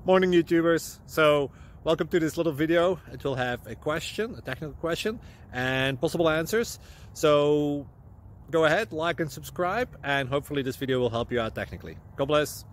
Morning YouTubers. So welcome to this little video. It will have a question, a technical question, and possible answers. So go ahead, like and subscribe, and hopefully this video will help you out technically. God bless.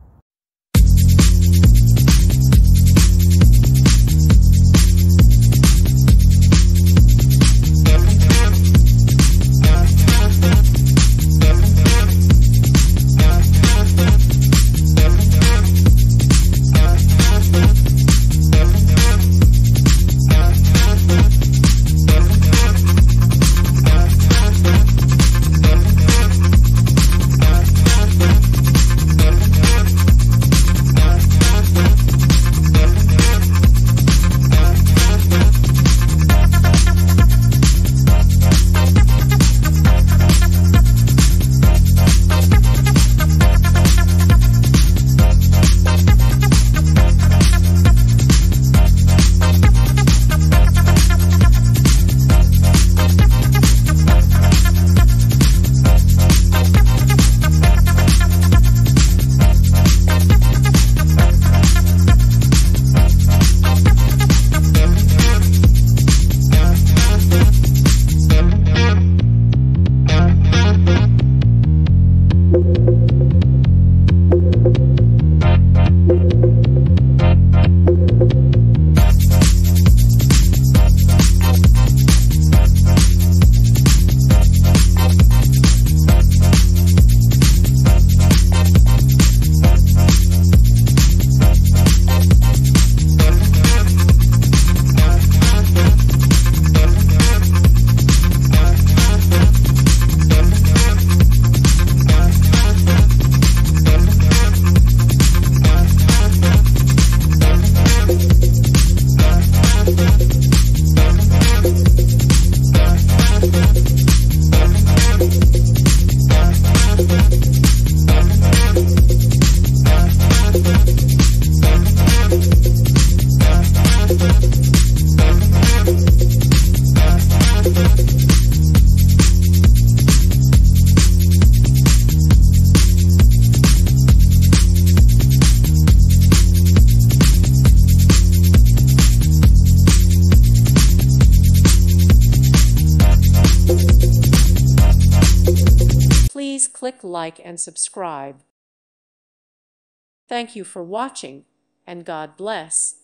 Please click like and subscribe. Thank you for watching, and God bless.